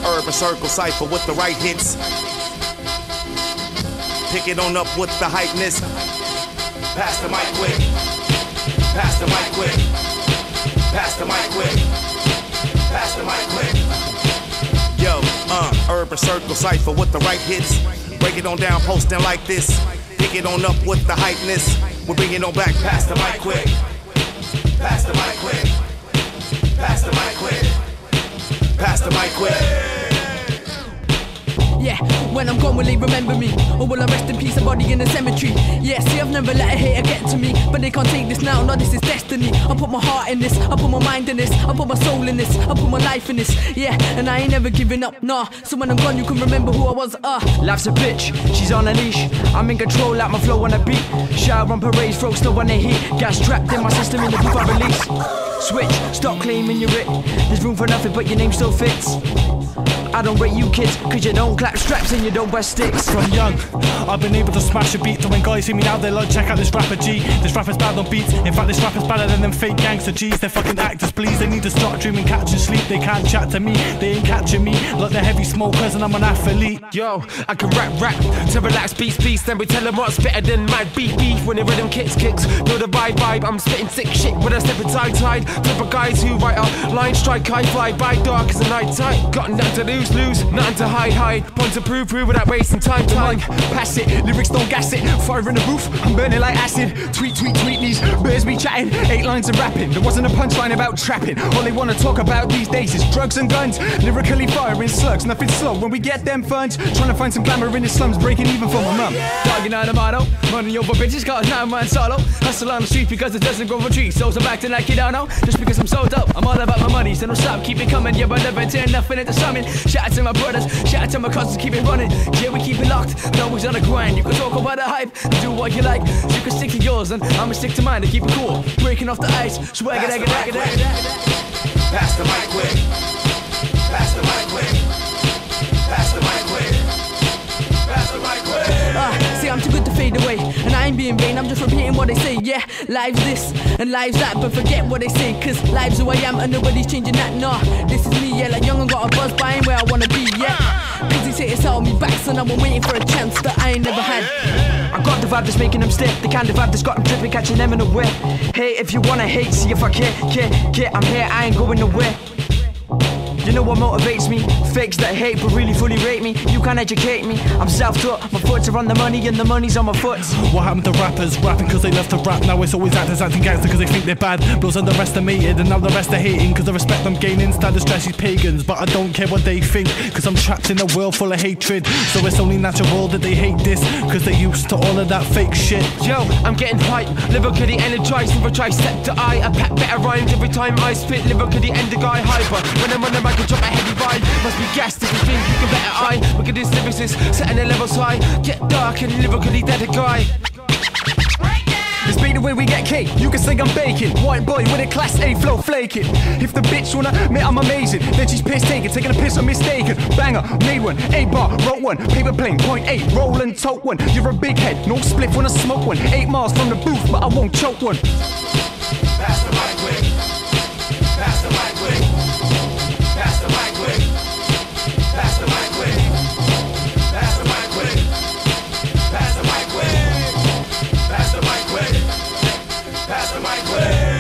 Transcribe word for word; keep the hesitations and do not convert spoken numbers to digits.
urban circle cipher with the right hits. Pick it on up with the hypeness. Pass the mic quick. Pass the mic quick. Pass the mic quick. Pass the mic quick. Yo, uh, urban circle cipher with the right hits. Break it on down, posting like this. Pick it on up with the hypeness. We're bringing on back. Pass the mic quick. Pass the mic quick. Pass the mic quick. Pass the mic quick. Yeah, when I'm gone, will they remember me? Or will I rest in peace, a body in the cemetery? Yeah, see, I've never let a hater get to me, but they can't take this now, no, this is destiny. I put my heart in this, I put my mind in this, I put my soul in this, I put my life in this. Yeah, and I ain't never giving up, nah. So when I'm gone, you can remember who I was, uh Life's a bitch, she's on a leash. I'm in control, like my flow on a beat. Shower on parades, throw snow on the heat. Gas trapped in my system, in the booth I release. Switch, stop claiming you're it. There's room for nothing, but your name still fits. I don't rate you kids, cause you don't clap straps and you don't wear sticks. From young, I've been able to smash a beat. So when guys hear me now, they're like, check out this rapper G. This rapper's bad on beats. In fact, this rapper's better than them fake gangster G's. They're fucking actors, please. They need to start dreaming, catching sleep. They can't chat to me, they ain't catching me. Like the heavy smokers and I'm an athlete. Yo, I can rap rap to relax, beast beast. Then we tell them what's better than my beef beef. When the rhythm kicks kicks, know the vibe vibe. I'm spitting sick shit when I step inside tide. Type of guys who write a line strike, high fly by dark as a night tide. Got nothing to lose, lose, nothing to hide, hide. Point to prove, prove without wasting time, time. Pass it, lyrics don't gas it. Fire in the booth, I'm burning like acid. Tweet, tweet, tweet, these bears be chatting. Eight lines of rapping, there wasn't a punchline about trapping. All they wanna talk about these days is drugs and guns. Lyrically firing slugs, nothing slow when we get them funds. Trying to find some glamour in the slums, breaking even for my mum. Dogging out a motto, money over bitches, cause now I'm man solo. Hustle on the street because it doesn't grow for trees. So I'm acting like you don't know, just because I'm so dope. I'm all about my money, so don't stop, keep it coming. Yeah, but never turn nothing into something. Shout out to my brothers, shout out to my cousins, keep it running. Yeah, we keep it locked, but always on the grind. You can talk about the hype, do what you like. You can stick to yours, and I'ma stick to mine to keep it cool. Breaking off the ice, swagger, dagger, dagger, dagger, dagger. Pass the mic quick. Pass the mic quick. Pass the mic quick. Pass the mic quick. Uh, see, I'm too good to fade away, and I ain't being vain, I'm just repeating what they say. Yeah, life's this, and life's that, but forget what they say, cause life's who I am, and nobody's changing that, nah. This is me, yeah, like young and got a buzz, but I ain't where I wanna be, yeah. Cause these haters held me back, so now I'm waiting for a chance that I ain't never had. I got the vibe that's making them stiff, the kind of vibe that's got them tripping, catching them in the whip. Hey, if you wanna hate, see if I care, care, care, I'm here, I ain't going nowhere. You know what motivates me? Fakes that hate but really fully rate me. You can't educate me, I'm self-taught. My foots are on the money and the money's on my foots. What happened to rappers? Rapping cause they love to rap. Now it's always actors acting gangster cause they think they're bad. Blows underestimated and now the rest are hating cause the respect I'm gaining stand the stress these pagans. But I don't care what they think cause I'm trapped in a world full of hatred. So it's only natural that they hate this cause they're used to all of that fake shit. Yo, I'm getting hype, lyrically energized with a tricep to eye. I pack better rhymes every time I spit, lyrically end the guy hyper. When I'm on the mic I drop a heavy vibe. Must be gassed if you think you can better eye. Look at this lyricist, setting the levels high. Get dark and lyrically dead a guy. This be the way we get cake, you can say I'm baking. White boy with a class A flow flaking. If the bitch wanna admit I'm amazing, then she's piss taking, taking a piss I'm mistaken. Banger, made one, A bar, wrote one. Paper plane, point eight, roll and tote one. You're a big head, no spliff when I smoke one. Eight miles from the booth, but I won't choke one. Pass the mic quick. Pass the mic quick. Pass the mic quick. Pass the mic quick. Pass the mic quick. Pass the mic quick. Pass the mic quick. Pass the mic quick.